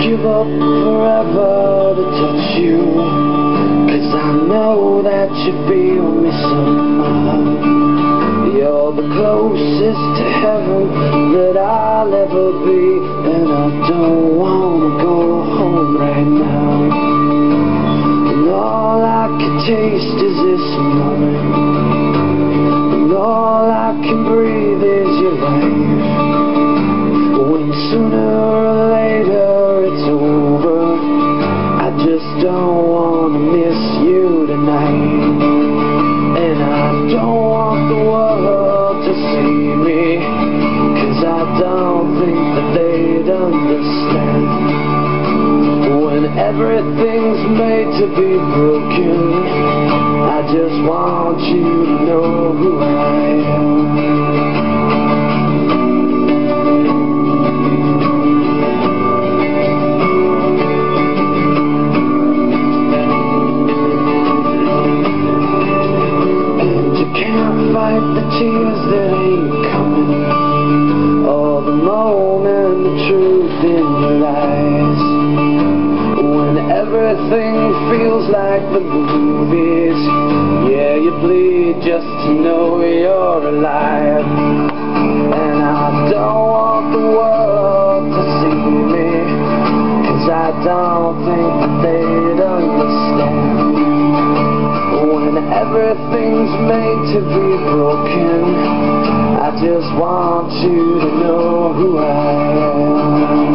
give up forever to touch you, 'cause I know that you feel me somehow. You're the closest to heaven that I'll ever be, and I don't wanna go home right now. And all I can taste is this moment, and all I can breathe is your life. When sooner or later it's over, I just don't wanna miss you tonight. And I don't want the world to see me, 'cause I don't think that they'd understand. When everything's made to be broken, I just want you to know who I am. The tears that ain't coming, or the moment, the truth in your eyes. When everything feels like the movies, yeah, you bleed just to know you're alive. And I don't want the world to see me, 'cause I don't think that they'd understand. When everything's made to be broken, I just want you to know who I am.